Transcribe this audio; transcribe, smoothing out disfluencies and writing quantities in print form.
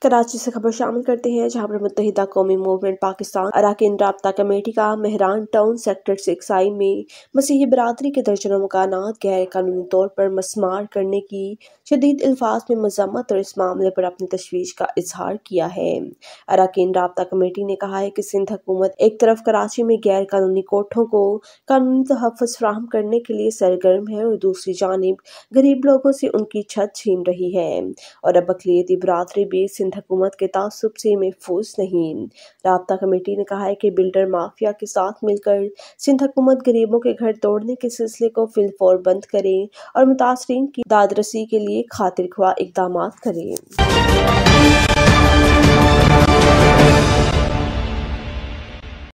कराची से खबर शामिल करते हैं, जहां पर मुत्तहिदा कौमी मूवमेंट पाकिस्तान अरकान राब्ता कमेटी का मेहरान टाउन सेक्टर 6I में मसीही बरादरी के दर्जनों मकानात गैर कानूनी तौर पर मस्मार करने की शदीद अल्फाज में मजम्मत और इस मामले पर अपनी तशवीश का इजहार किया है। अरकान राब्ता कमेटी ने कहा है कि सिंध हुकूमत एक तरफ कराची में गैर कानूनी कोठों को कानूनी तहफ़्फ़ुज़ फराहम करने के लिए सरगर्म है और दूसरी जानिब गरीब लोगों से उनकी छत छीन रही है और अब अक़लियती बरादरी भी सिंध हुकूमत के तासुब से महफूज नहीं। राब्ता कमेटी ने कहा है कि बिल्डर माफिया के साथ मिलकर सिंध हुकूमत गरीबों के घर तोड़ने के सिलसिले को फिलफौर बंद करे और मुतासरीन की दादरसी के लिए खातिरख्वाह इक़दामात करे।